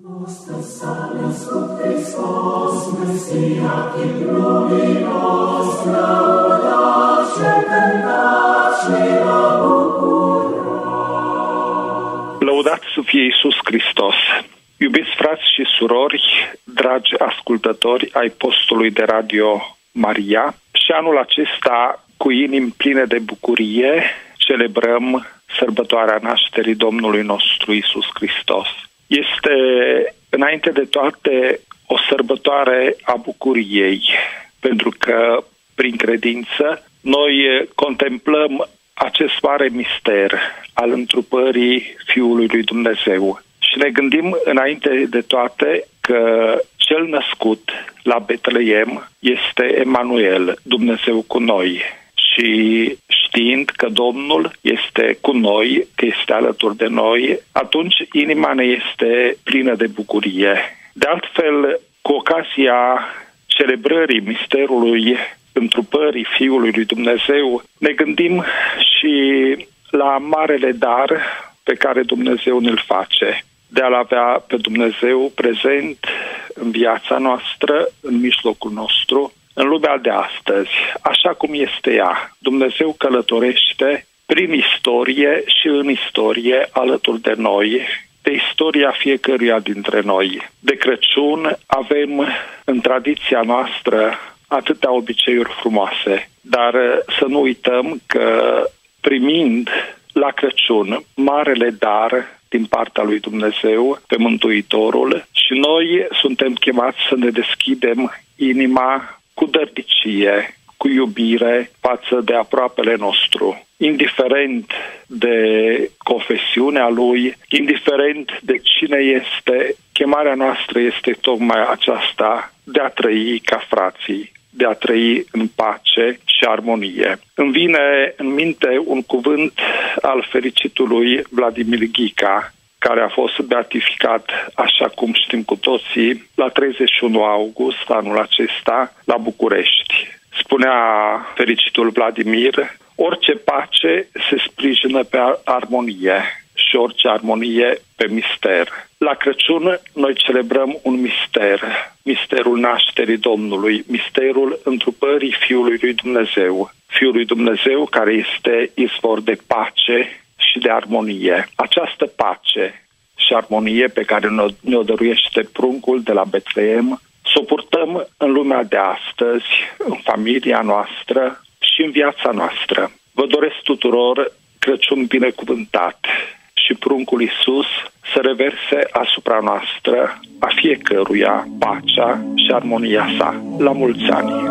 Lăudat să fie Iisus Hristos! Iubiți frați și surori, dragi ascultători ai postului de Radio Maria, și anul acesta, cu inimi pline de bucurie, celebrăm sărbătoarea nașterii Domnului nostru Iisus Hristos. Este, înainte de toate, o sărbătoare a bucuriei, pentru că, prin credință, noi contemplăm acest mare mister al întrupării Fiului lui Dumnezeu. Și ne gândim, înainte de toate, că cel născut la Betleem este Emanuel, Dumnezeu cu noi. Și știind că Domnul este cu noi, că este alături de noi, atunci inima ne este plină de bucurie. De altfel, cu ocazia celebrării misterului întrupării Fiului lui Dumnezeu, ne gândim și la marele dar pe care Dumnezeu ne-l face, de a-L avea pe Dumnezeu prezent în viața noastră, în mijlocul nostru, în lumea de astăzi, așa cum este ea. Dumnezeu călătorește prin istorie și în istorie alături de noi, de istoria fiecăruia dintre noi. De Crăciun avem în tradiția noastră atâtea obiceiuri frumoase, dar să nu uităm că primind la Crăciun marele dar din partea lui Dumnezeu pe Mântuitorul, și noi suntem chemați să ne deschidem inima cu dărnicie, cu iubire față de aproapele nostru, indiferent de confesiunea lui, indiferent de cine este. Chemarea noastră este tocmai aceasta, de a trăi ca frații, de a trăi în pace și armonie. Îmi vine în minte un cuvânt al fericitului Vladimir Ghica, care a fost beatificat, așa cum știm cu toții, la 31 august anul acesta, la București. Spunea fericitul Vladimir: orice pace se sprijină pe armonie și orice armonie pe mister. La Crăciun noi celebrăm un mister, misterul nașterii Domnului, misterul întrupării Fiului lui Dumnezeu. Fiul lui Dumnezeu care este izvor de pace și de armonie. Această pace și armonie pe care ne-o dăruiește pruncul de la Betleem, să o purtăm în lumea de astăzi, în familia noastră și în viața noastră. Vă doresc tuturor Crăciun binecuvântat și pruncul Iisus să reverse asupra noastră, a fiecăruia, pacea și armonia sa. La mulți ani!